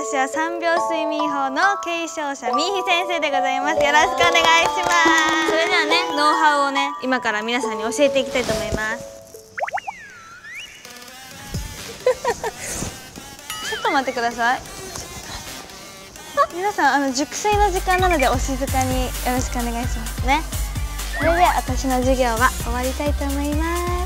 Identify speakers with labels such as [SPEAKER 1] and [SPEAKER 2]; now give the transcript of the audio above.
[SPEAKER 1] 私は3秒睡眠法の継承者みーひ先生でございます。よろしくお願いします。それではね、ノウハウをね、今から皆さんに教えていきたいと思います。ちょっと待ってください。皆さん、熟睡の時間なのでお静かによろしくお願いしますね。それでは私の授業は終わりたいと思います。